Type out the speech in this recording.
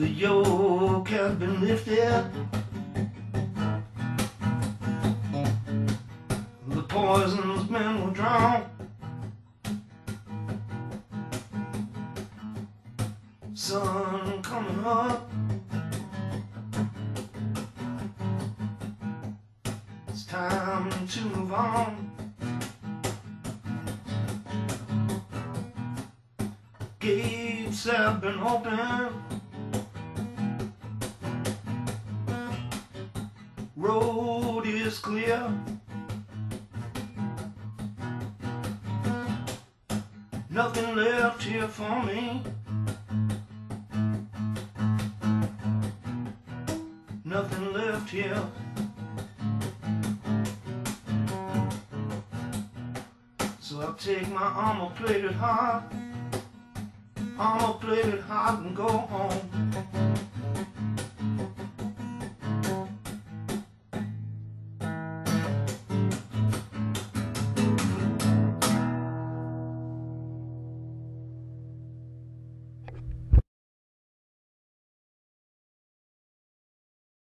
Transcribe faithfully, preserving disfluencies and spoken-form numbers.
The yoke has been lifted, the poison's been withdrawn. Sun coming up, it's time to move on. Gates have been opened, road is clear. Nothing left here for me, nothing left here. So I'll take my armor plated heart, armor plated heart, and go home.